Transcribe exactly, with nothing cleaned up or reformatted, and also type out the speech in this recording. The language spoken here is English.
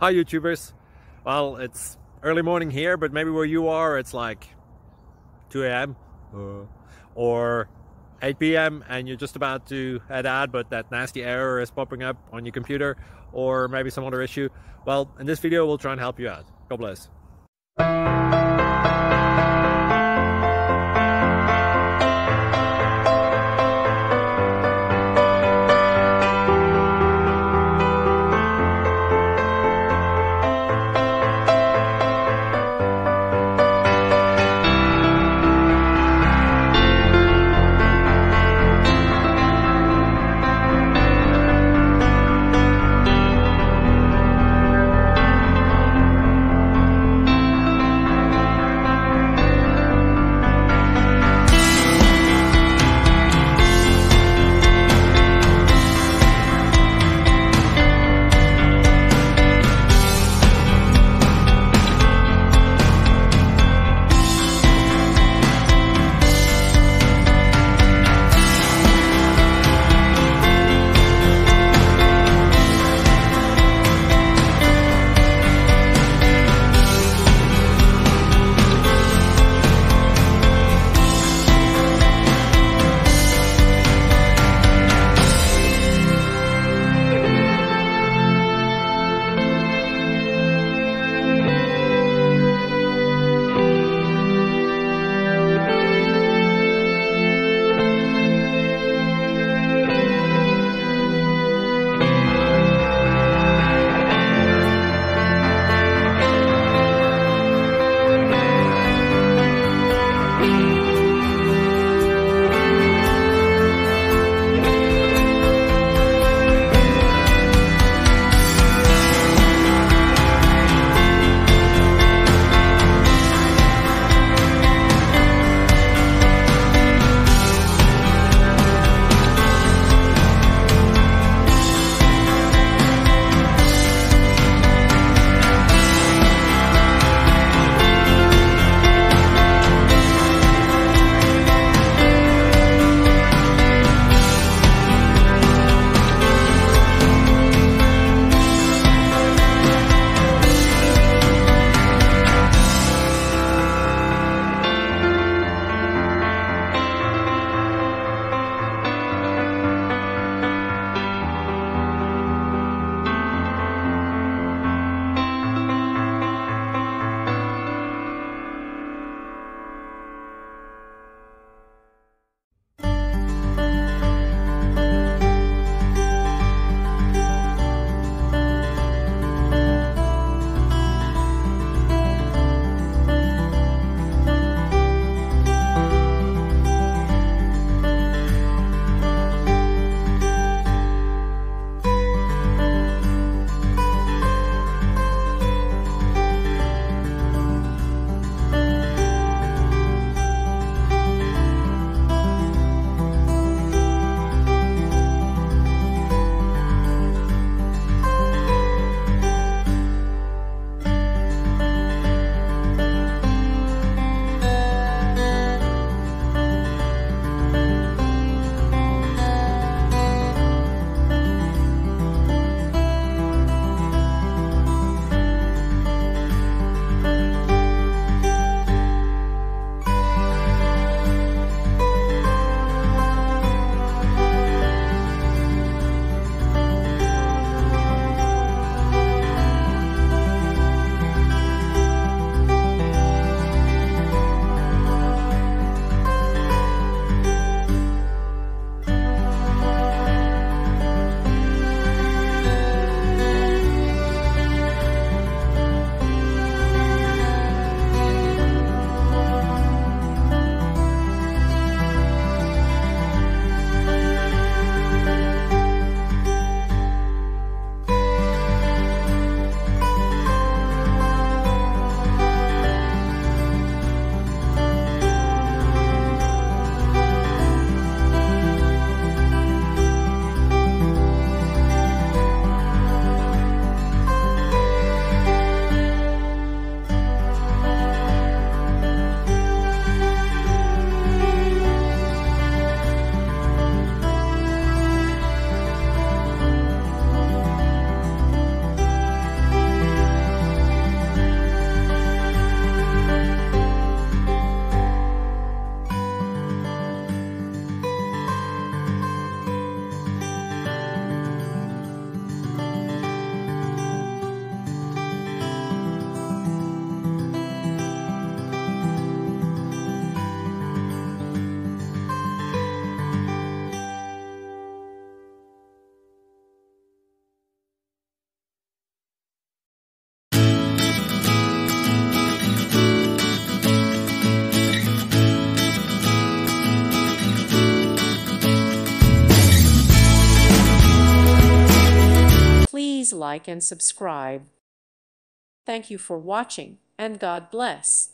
Hi YouTubers. Well, it's early morning here, but maybe where you are it's like two A M uh, or eight P M and you're just about to head out, but that nasty error is popping up on your computer, or maybe some other issue. Well, in this video we'll try and help you out. God bless. like and subscribe. Thank you for watching, and God bless.